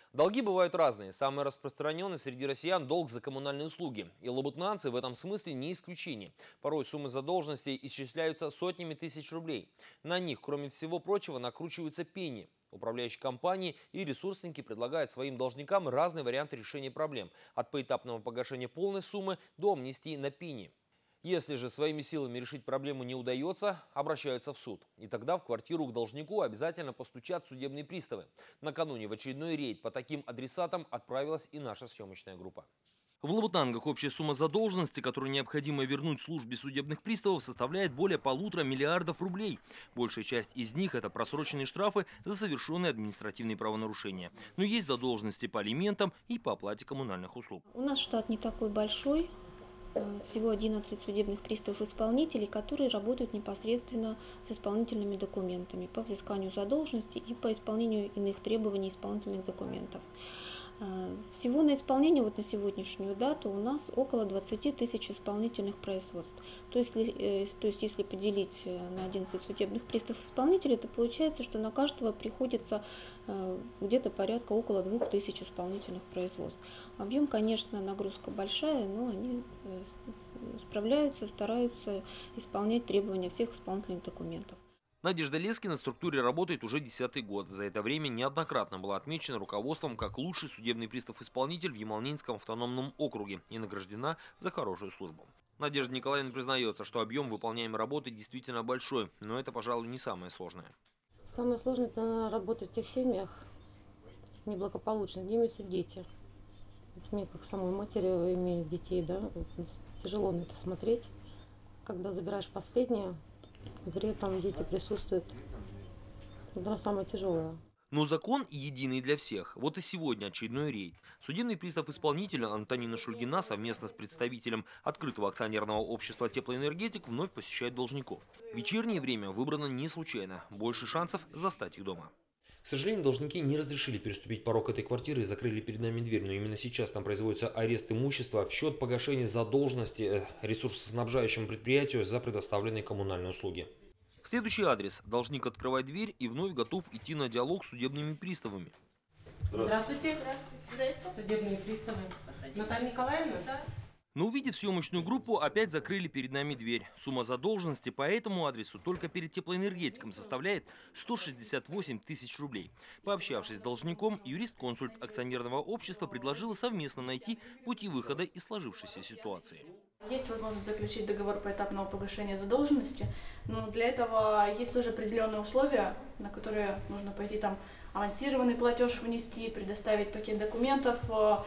Долги бывают разные. Самый распространенный среди россиян – долг за коммунальные услуги. И лабутнанцы в этом смысле не исключение. Порой суммы задолженностей исчисляются сотнями тысяч рублей. На них, кроме всего прочего, накручиваются пени. Управляющие компании и ресурсники предлагают своим должникам разные варианты решения проблем. От поэтапного погашения полной суммы до амнистии на пени. Если же своими силами решить проблему не удается, обращаются в суд. И тогда в квартиру к должнику обязательно постучат судебные приставы. Накануне в очередной рейд по таким адресатам отправилась и наша съемочная группа. В Лабутангах общая сумма задолженности, которую необходимо вернуть службе судебных приставов, составляет более 1,5 миллиарда рублей. Большая часть из них – это просроченные штрафы за совершенные административные правонарушения. Но есть задолженности по алиментам и по оплате коммунальных услуг. У нас штат не такой большой. Всего 11 судебных приставов-исполнителей, которые работают непосредственно с исполнительными документами по взысканию задолженности и по исполнению иных требований исполнительных документов. Всего на исполнение вот на сегодняшнюю дату у нас около 20 тысяч исполнительных производств. То есть если поделить на 11 судебных приставов-исполнителей, то получается, что на каждого приходится где-то порядка около 2000 исполнительных производств. Объем, конечно, нагрузка большая, но они справляются, стараются исполнять требования всех исполнительных документов. Надежда Лескина в структуре работает уже 10-й год. За это время неоднократно была отмечена руководством как лучший судебный пристав-исполнитель в Ямал-Ненецком автономном округе и награждена за хорошую службу. Надежда Николаевна признается, что объем выполняемой работы действительно большой, но это, пожалуй, не самое сложное. Самое сложное – это работать в тех семьях неблагополучных, где имеются дети. Вот мне, как самой матери, имея детей, да, тяжело на это смотреть, когда забираешь последнее. И при этом дети присутствуют. Это самое тяжелое. Но закон единый для всех. Вот и сегодня очередной рейд. Судебный пристав-исполнителя Антонина Шульгина совместно с представителем открытого акционерного общества «Теплоэнергетик» вновь посещает должников. Вечернее время выбрано не случайно. Больше шансов застать их дома. К сожалению, должники не разрешили переступить порог этой квартиры и закрыли перед нами дверь. Но именно сейчас там производится арест имущества в счет погашения задолженности ресурсоснабжающему предприятию за предоставленные коммунальные услуги. Следующий адрес. Должник открывает дверь и вновь готов идти на диалог с судебными приставами. Здравствуйте. Здравствуйте. Судебные приставы. Наталья Николаевна? Да. Но увидев съемочную группу, опять закрыли перед нами дверь. Сумма задолженности по этому адресу только перед теплоэнергетиком составляет 168 тысяч рублей. Пообщавшись с должником, юрист-консульт акционерного общества предложила совместно найти пути выхода из сложившейся ситуации. Есть возможность заключить договор поэтапного погашения задолженности, но для этого есть тоже определенные условия, на которые нужно пойти там авансированный платеж внести, предоставить пакет документов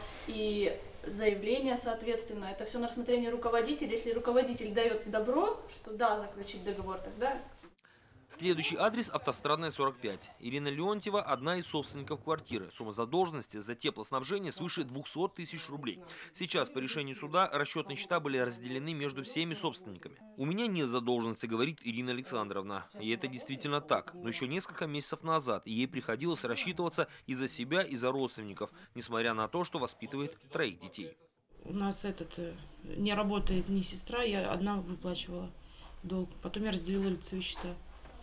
и заявление, соответственно. Это все на рассмотрение руководителя. Если руководитель дает добро, что да, заключить договор, тогда... Следующий адрес – автострадная 45. Ирина Леонтьева – одна из собственников квартиры. Сумма задолженности за теплоснабжение свыше 200 тысяч рублей. Сейчас по решению суда расчетные счета были разделены между всеми собственниками. «У меня нет задолженности», – говорит Ирина Александровна. И это действительно так. Но еще несколько месяцев назад ей приходилось рассчитываться и за себя, и за родственников, несмотря на то, что воспитывает 3 детей. У нас не работает ни сестра, я одна выплачивала долг. Потом я разделила лицевые счета.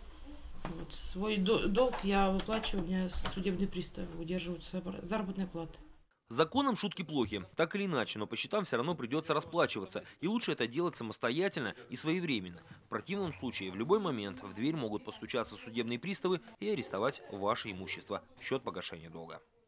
Вот, свой долг я выплачиваю, у меня судебные приставы удерживают заработной платы. С законом шутки плохи. Так или иначе, но по счетам все равно придется расплачиваться. И лучше это делать самостоятельно и своевременно. В противном случае в любой момент в дверь могут постучаться судебные приставы и арестовать ваше имущество в счет погашения долга.